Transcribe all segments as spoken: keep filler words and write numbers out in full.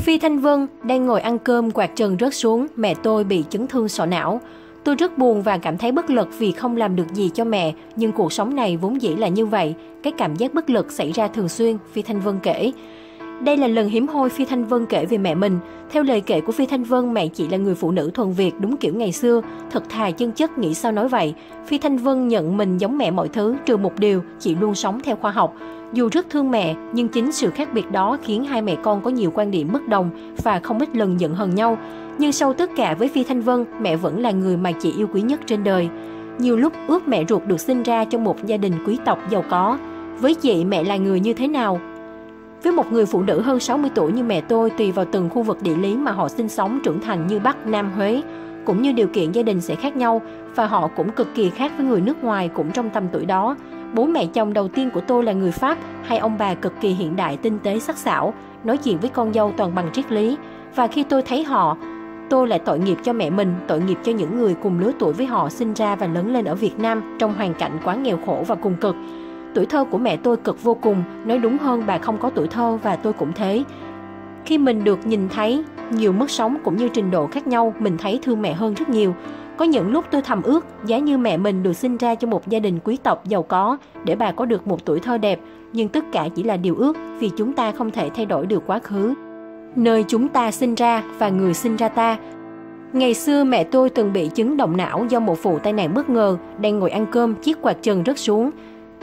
Phi Thanh Vân đang ngồi ăn cơm, quạt trần rớt xuống, mẹ tôi bị chấn thương sọ não. Tôi rất buồn và cảm thấy bất lực vì không làm được gì cho mẹ, nhưng cuộc sống này vốn dĩ là như vậy. Cái cảm giác bất lực xảy ra thường xuyên, Phi Thanh Vân kể. Đây là lần hiếm hoi Phi Thanh Vân kể về mẹ mình. Theo lời kể của Phi Thanh Vân, mẹ chị là người phụ nữ thuần Việt đúng kiểu ngày xưa, thật thà chân chất, nghĩ sao nói vậy. Phi Thanh Vân nhận mình giống mẹ mọi thứ, trừ một điều, chị luôn sống theo khoa học. Dù rất thương mẹ, nhưng chính sự khác biệt đó khiến hai mẹ con có nhiều quan điểm bất đồng và không ít lần giận hờn nhau. Nhưng sau tất cả với Phi Thanh Vân, mẹ vẫn là người mà chị yêu quý nhất trên đời. Nhiều lúc ước mẹ ruột được sinh ra trong một gia đình quý tộc giàu có. Với chị, mẹ là người như thế nào? Với một người phụ nữ hơn sáu mươi tuổi như mẹ tôi, tùy vào từng khu vực địa lý mà họ sinh sống trưởng thành như Bắc, Nam, Huế, cũng như điều kiện gia đình sẽ khác nhau, và họ cũng cực kỳ khác với người nước ngoài cũng trong tầm tuổi đó. Bố mẹ chồng đầu tiên của tôi là người Pháp, hai ông bà cực kỳ hiện đại, tinh tế, sắc sảo, nói chuyện với con dâu toàn bằng triết lý. Và khi tôi thấy họ, tôi lại tội nghiệp cho mẹ mình, tội nghiệp cho những người cùng lứa tuổi với họ sinh ra và lớn lên ở Việt Nam trong hoàn cảnh quá nghèo khổ và cùng cực. Tuổi thơ của mẹ tôi cực vô cùng, nói đúng hơn bà không có tuổi thơ và tôi cũng thế. Khi mình được nhìn thấy nhiều mức sống cũng như trình độ khác nhau, mình thấy thương mẹ hơn rất nhiều. Có những lúc tôi thầm ước, giá như mẹ mình được sinh ra trong một gia đình quý tộc giàu có, để bà có được một tuổi thơ đẹp, nhưng tất cả chỉ là điều ước vì chúng ta không thể thay đổi được quá khứ. Nơi chúng ta sinh ra và người sinh ra ta. Ngày xưa mẹ tôi từng bị chứng động não do một vụ tai nạn bất ngờ, đang ngồi ăn cơm, chiếc quạt trần rớt xuống.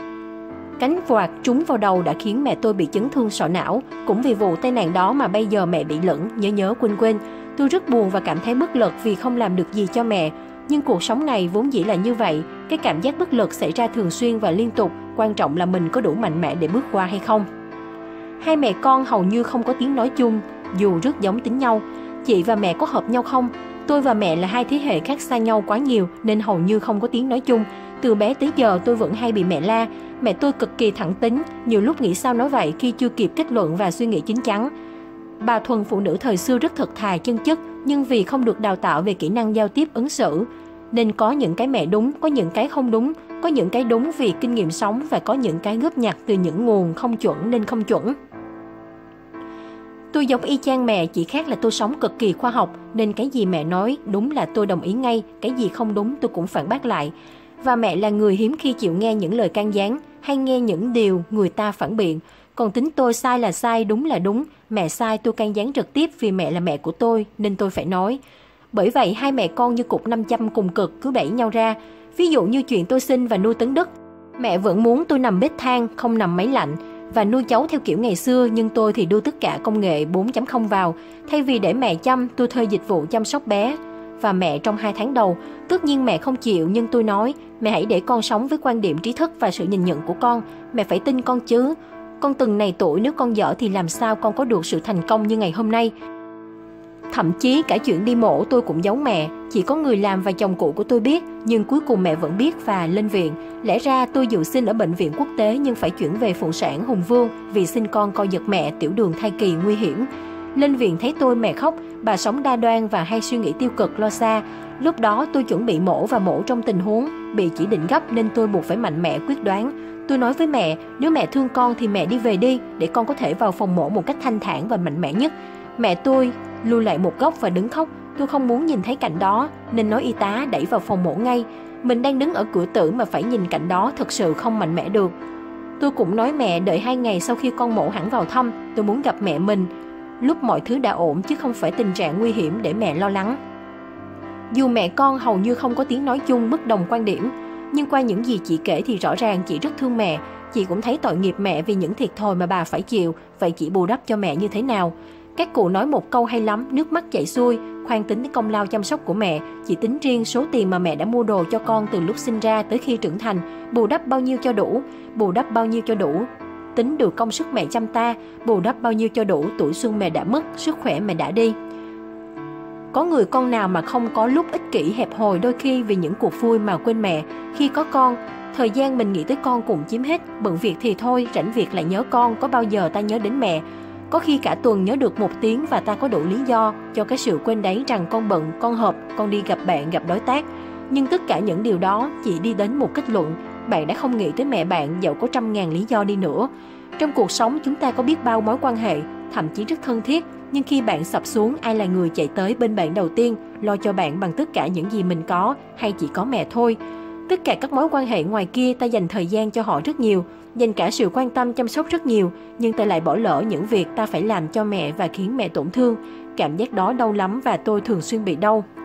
Cánh quạt trúng vào đầu đã khiến mẹ tôi bị chấn thương sọ não. Cũng vì vụ tai nạn đó mà bây giờ mẹ bị lẫn, nhớ nhớ quên quên. Tôi rất buồn và cảm thấy bất lực vì không làm được gì cho mẹ. Nhưng cuộc sống này vốn dĩ là như vậy. Cái cảm giác bất lực xảy ra thường xuyên và liên tục. Quan trọng là mình có đủ mạnh mẽ để bước qua hay không. Hai mẹ con hầu như không có tiếng nói chung, dù rất giống tính nhau. Chị và mẹ có hợp nhau không? Tôi và mẹ là hai thế hệ khác xa nhau quá nhiều nên hầu như không có tiếng nói chung. Từ bé tới giờ tôi vẫn hay bị mẹ la. Mẹ tôi cực kỳ thẳng tính, nhiều lúc nghĩ sao nói vậy khi chưa kịp kết luận và suy nghĩ chín chắn. Bà thuần phụ nữ thời xưa rất thật thà chân chất, nhưng vì không được đào tạo về kỹ năng giao tiếp ứng xử, nên có những cái mẹ đúng, có những cái không đúng, có những cái đúng vì kinh nghiệm sống và có những cái góp nhặt từ những nguồn không chuẩn nên không chuẩn. Tôi giống y chang mẹ, chỉ khác là tôi sống cực kỳ khoa học, nên cái gì mẹ nói đúng là tôi đồng ý ngay, cái gì không đúng tôi cũng phản bác lại. Và mẹ là người hiếm khi chịu nghe những lời can gián, hay nghe những điều người ta phản biện. Còn tính tôi sai là sai, đúng là đúng, mẹ sai tôi can gián trực tiếp vì mẹ là mẹ của tôi, nên tôi phải nói. Bởi vậy hai mẹ con như cục nam châm cùng cực cứ đẩy nhau ra. Ví dụ như chuyện tôi sinh và nuôi Tấn Đức, mẹ vẫn muốn tôi nằm bếp than, không nằm máy lạnh, và nuôi cháu theo kiểu ngày xưa, nhưng tôi thì đưa tất cả công nghệ bốn chấm không vào. Thay vì để mẹ chăm, tôi thuê dịch vụ chăm sóc bé và mẹ trong hai tháng đầu. Tất nhiên mẹ không chịu, nhưng tôi nói, mẹ hãy để con sống với quan điểm trí thức và sự nhìn nhận của con. Mẹ phải tin con chứ. Con từng này tuổi, nếu con dở thì làm sao con có được sự thành công như ngày hôm nay. Thậm chí cả chuyện đi mổ tôi cũng giấu mẹ. Chỉ có người làm và chồng cũ của tôi biết, nhưng cuối cùng mẹ vẫn biết và lên viện. Lẽ ra tôi dự sinh ở bệnh viện quốc tế nhưng phải chuyển về phụ sản Hùng Vương vì sinh con co giật mẹ, tiểu đường thai kỳ nguy hiểm. Lên viện thấy tôi mẹ khóc, bà sống đa đoan và hay suy nghĩ tiêu cực lo xa. Lúc đó tôi chuẩn bị mổ và mổ trong tình huống bị chỉ định gấp nên tôi buộc phải mạnh mẽ quyết đoán. Tôi nói với mẹ, nếu mẹ thương con thì mẹ đi về đi, để con có thể vào phòng mổ một cách thanh thản và mạnh mẽ nhất. Mẹ tôi lùi lại một góc và đứng khóc. Tôi không muốn nhìn thấy cảnh đó nên nói y tá đẩy vào phòng mổ ngay. Mình đang đứng ở cửa tử mà phải nhìn cảnh đó thật sự không mạnh mẽ được. Tôi cũng nói mẹ đợi hai ngày sau khi con mổ hẳn vào thăm, tôi muốn gặp mẹ mình lúc mọi thứ đã ổn chứ không phải tình trạng nguy hiểm để mẹ lo lắng. Dù mẹ con hầu như không có tiếng nói chung, bất đồng quan điểm, nhưng qua những gì chị kể thì rõ ràng chị rất thương mẹ. Chị cũng thấy tội nghiệp mẹ vì những thiệt thòi mà bà phải chịu, vậy chị bù đắp cho mẹ như thế nào? Các cụ nói một câu hay lắm, nước mắt chảy xuôi, khoan tính đến công lao chăm sóc của mẹ, chỉ tính riêng số tiền mà mẹ đã mua đồ cho con từ lúc sinh ra tới khi trưởng thành, bù đắp bao nhiêu cho đủ, bù đắp bao nhiêu cho đủ. Tính được công sức mẹ chăm ta, bù đắp bao nhiêu cho đủ, tuổi xuân mẹ đã mất, sức khỏe mẹ đã đi. Có người con nào mà không có lúc ích kỷ hẹp hòi đôi khi vì những cuộc vui mà quên mẹ. Khi có con, thời gian mình nghĩ tới con cũng chiếm hết, bận việc thì thôi, rảnh việc lại nhớ con, có bao giờ ta nhớ đến mẹ. Có khi cả tuần nhớ được một tiếng và ta có đủ lý do cho cái sự quên đấy rằng con bận, con họp, con đi gặp bạn, gặp đối tác. Nhưng tất cả những điều đó chỉ đi đến một kết luận, bạn đã không nghĩ tới mẹ bạn dẫu có trăm ngàn lý do đi nữa. Trong cuộc sống chúng ta có biết bao mối quan hệ, thậm chí rất thân thiết, Nhưng khi bạn sập xuống, ai là người chạy tới bên bạn đầu tiên, lo cho bạn bằng tất cả những gì mình có, hay chỉ có mẹ thôi? Tất cả các mối quan hệ ngoài kia ta dành thời gian cho họ rất nhiều, dành cả sự quan tâm chăm sóc rất nhiều, nhưng ta lại bỏ lỡ những việc ta phải làm cho mẹ và khiến mẹ tổn thương. Cảm giác đó đau lắm và tôi thường xuyên bị đau.